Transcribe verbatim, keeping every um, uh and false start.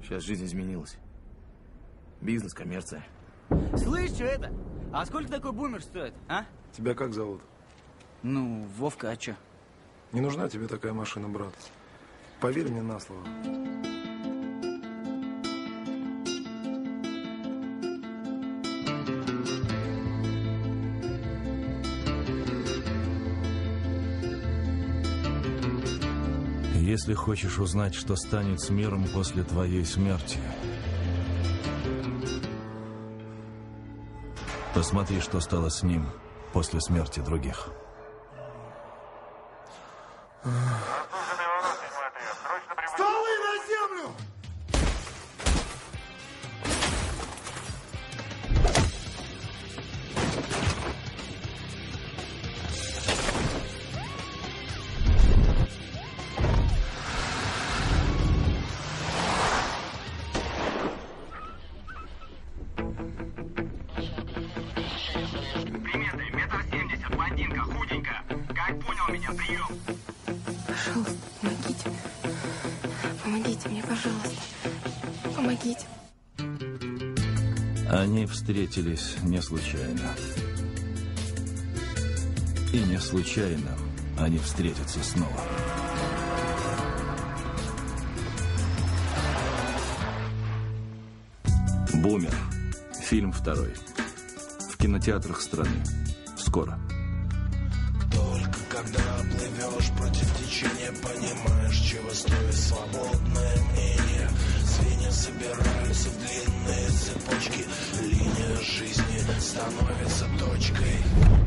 Сейчас жизнь изменилась. Бизнес, коммерция. Слышь, что это? А сколько такой бумер стоит, а? Тебя как зовут? Ну, Вовка, а чё? Не нужна тебе такая машина, брат. Поверь мне на слово. Если хочешь узнать, что станет с миром после твоей смерти, посмотри, что стало с ним после смерти других. Стволы на землю! Приметы, метр семьдесят, блондинка, худенькая. Как понял меня, прием. Пожалуйста, помогите. Помогите мне, пожалуйста. Помогите. Они встретились не случайно. И не случайно они встретятся снова. «Бумер». Фильм второй. В кинотеатрах страны. Скоро. Только когда плывешь против течения, понимаешь, чего стоит свободное мнение. Звенья собираются в длинные цепочки, линия жизни становится точкой.